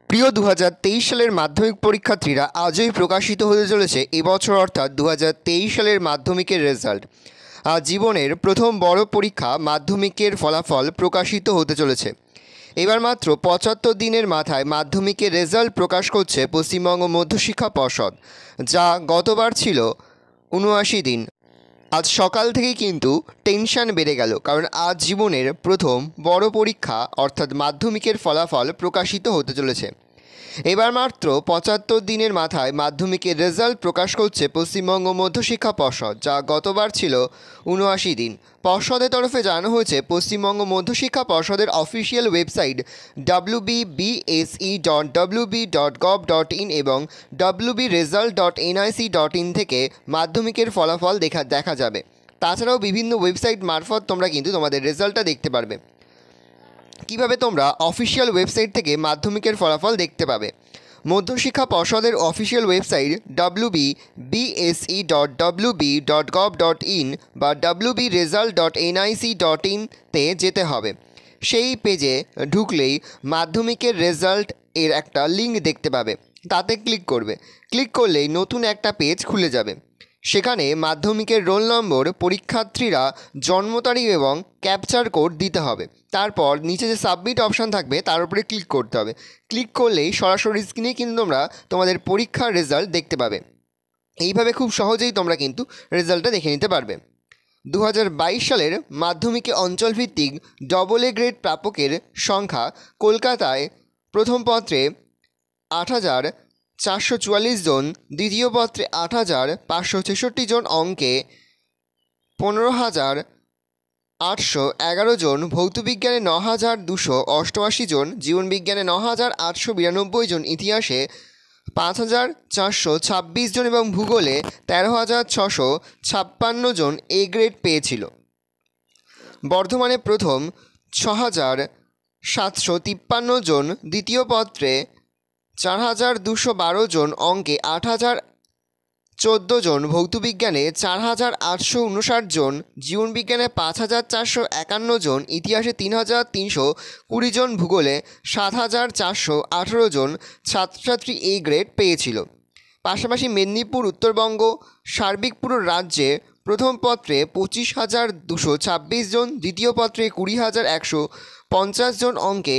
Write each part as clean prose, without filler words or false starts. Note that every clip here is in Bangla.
প্রিয় 2023 সালের মাধ্যমিক পরীক্ষার্থীরা, আজই প্রকাশিত হতে চলেছে এবছর অর্থাৎ 2023 সালের মাধ্যমিকের রেজাল্ট। আজ জীবনের প্রথম বড় পরীক্ষা মাধ্যমিকের ফলাফল প্রকাশিত হতে চলেছে। এবার মাত্র 75 দিনের মাথায় মাধ্যমিকের রেজাল্ট প্রকাশ করছে পশ্চিমবঙ্গ মধ্যশিক্ষা পর্ষদ, যা গতবার ছিল 79 দিন। আজ সকাল থেকেই কিন্তু টেনশন বেড়ে গেল, কারণ আজ জীবনের প্রথম বড় পরীক্ষা অর্থাৎ মাধ্যমিকের ফলাফল প্রকাশিত হতে চলেছে। এবার মাত্র 75 দিনের মাথায় মাধ্যমিকের রেজাল্ট প্রকাশ করছে পশ্চিমবঙ্গ মধ্যশিক্ষা পর্ষদ, যা গতবার ছিল 79 দিন। পর্ষদের তরফে জানানো হয়েছে, পশ্চিমবঙ্গ মধ্যশিক্ষা পর্ষদের অফিসিয়াল ওয়েবসাইট wbbse.wb.gov.in এবং wbresult.nic.in থেকে মাধ্যমিকের ফলাফল দেখা যাবে। তাছাড়াও বিভিন্ন ওয়েবসাইট মারফত তোমরা কিন্তু তোমাদের রেজাল্টটা দেখতে পারবে। কিভাবে তোমরা অফিসিয়াল ওয়েবসাইট থেকে মাধ্যমিকের ফলাফল দেখতে পাবে? মধ্যশিক্ষা পর্ষদের অফিসিয়াল ওয়েবসাইট wbse.wb.gov.in বা wbresult.nic.in তে যেতে হবে। সেই পেজে ঢুকলেই মাধ্যমিকের রেজাল্ট এর একটা লিঙ্ক দেখতে পাবে, তাতে ক্লিক করবে। ক্লিক করলেই নতুন একটা পেজ খুলে যাবে। সেখানে মাধ্যমিকের রোল নম্বর, পরীক্ষার্থীরা জন্ম তারিখ এবং ক্যাপচার কোড দিতে হবে। তারপর নিচে যে সাবমিট অপশান থাকবে তার উপরে ক্লিক করতে হবে। ক্লিক করলেই সরাসরি স্ক্রিনে কিন্তু তোমরা তোমাদের পরীক্ষার রেজাল্ট দেখতে পাবে। এইভাবে খুব সহজেই তোমরা কিন্তু রেজাল্টটা দেখে নিতে পারবে। 2022 সালের মাধ্যমিকে অঞ্চলভিত্তিক ডবল এ গ্রেড প্রাপকের সংখ্যা কলকাতায় প্রথম পত্রে 8,444 জন, দ্বিতীয় পত্রে 8,566 জন, অঙ্কে 15,811 জন, ভৌতবিজ্ঞানে 9,288 জন, জীবনবিজ্ঞানে 9,892 জন, ইতিহাসে 5,426 জন এবং ভূগোলে 13,656 জন এ গ্রেড পেয়েছিল। বর্ধমানে প্রথম 6,753 জন, দ্বিতীয় পত্রে 4,212 জন, অঙ্কে 8,014 জন, ভৌতবিজ্ঞানে 4,859 জন, জীবনবিজ্ঞানে 5,451 জন, ইতিহাসে 3,320 জন, ভূগোলে 7,418 জন ছাত্রছাত্রী এ গ্রেড পেয়েছিল। পাশাপাশি মেদিনীপুর, উত্তরবঙ্গ সার্বিক পুরো রাজ্যে প্রথম পত্রে 25,226 জন, দ্বিতীয় পত্রে 20,150 জন, অঙ্কে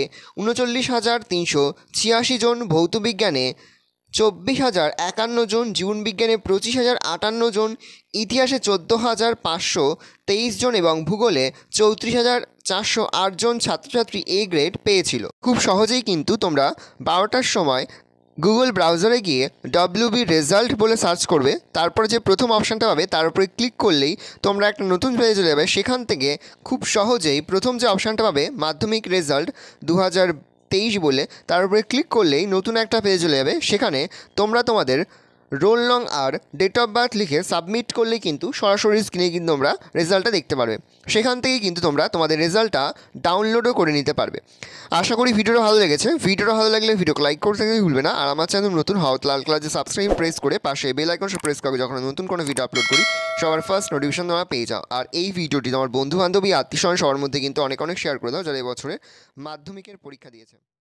39,386 জন, ভৌতবিজ্ঞানে 24,051 জন, জীবনবিজ্ঞানে 25,058 জন, ইতিহাসে 14,523 জন এবং ভূগোলে 34,408 জন ছাত্রছাত্রী এ গ্রেড পেয়েছিল। খুব সহজেই কিন্তু তোমরা 12টার সময় গুগল ব্রাউজারে গিয়ে wbresult বলে সার্চ করবে। তারপরে যে প্রথম অপশানটা পাবে তার উপরে ক্লিক করলেই তোমরা একটা নতুন পেজে চলে যাবে। সেখান থেকে খুব সহজেই প্রথম যে অপশানটা পাবে মাধ্যমিক রেজাল্ট 2023 বলে, তার উপরে ক্লিক করলেই নতুন একটা পেজে চলে যাবে। সেখানে তোমরা তোমাদের রোল নং আর ডেট অফ বার্থ লিখে সাবমিট করলেই কিন্তু সরাসরি স্ক্রিনে কিন্তু তোমরা রেজাল্টটা দেখতে পারবে। সেখান থেকেই কিন্তু তোমরা তোমাদের রেজাল্টটা ডাউনলোডও করে নিতে পারবে। আশা করি ভিডিওটা ভালো লেগেছে। ভিডিওটা ভালো লাগলে ভিডিওকে লাইক করতে ভুলবে না। আর আমার চ্যানেল নতুন হও, লাল কালার যে সাবস্ক্রাইব প্রেস করে পাশে বেল আইকনটা প্রেস করবে, যখন নতুন কোনো ভিডিও আপলোড করি সবার ফার্স্ট নোটিফিকেশন তোমরা পেয়ে যাও। আর এই ভিডিওটি তোমার বন্ধু বান্ধবী, আত্মীয়স্বজন সবার মধ্যে কিন্তু অনেক শেয়ার করে দাও, যারা এবছরে মাধ্যমিকের পরীক্ষা দিয়েছে।